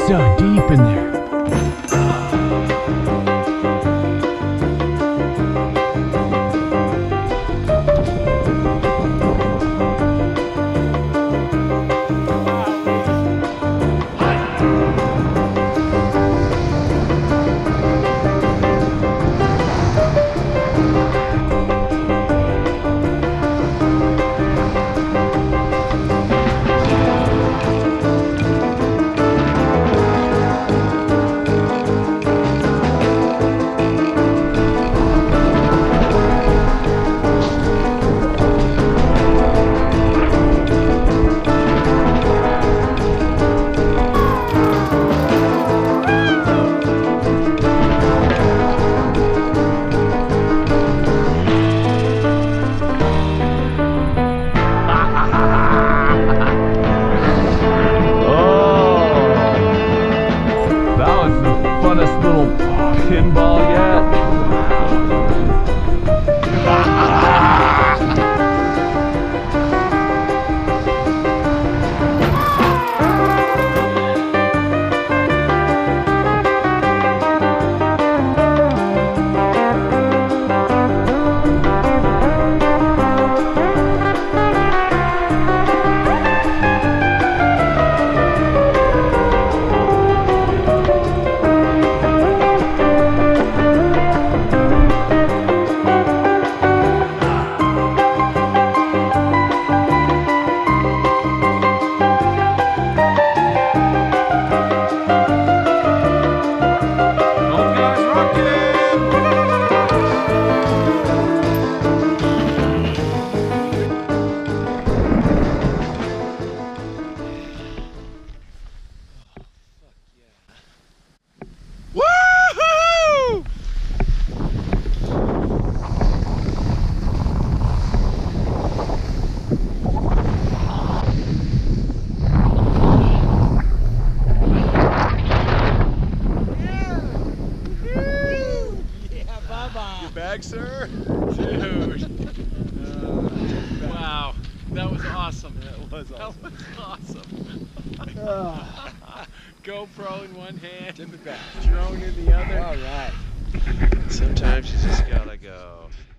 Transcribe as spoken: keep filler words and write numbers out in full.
so deep in there. Little pinball yet. Bag, sir? Dude. Uh, wow. That was awesome. That was awesome. That was awesome. GoPro in one hand, Tip it back. drone in the other. All right. Sometimes you just gotta go.